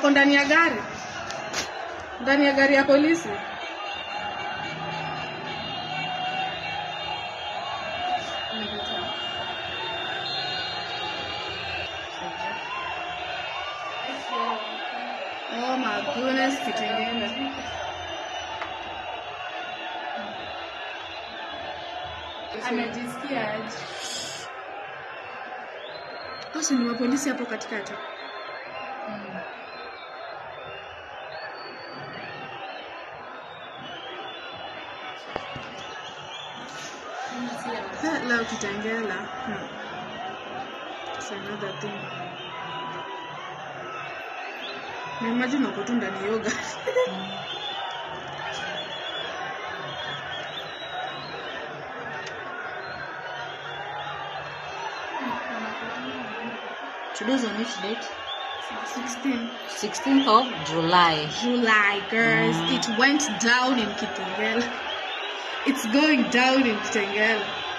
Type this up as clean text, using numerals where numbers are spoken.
wako ndani ya gari. Ndani ya gari ya polisi. Oh my goodness, Kitengela. Amejisikia aje? Basi ni wa polisi hapo katikati. Hello, Kitengela. It's another thing. Imagine uko tu ndani yoga. Today's on which date? 16th of July. July, girls. It went down in Kitengela. It's going down in Kitengela.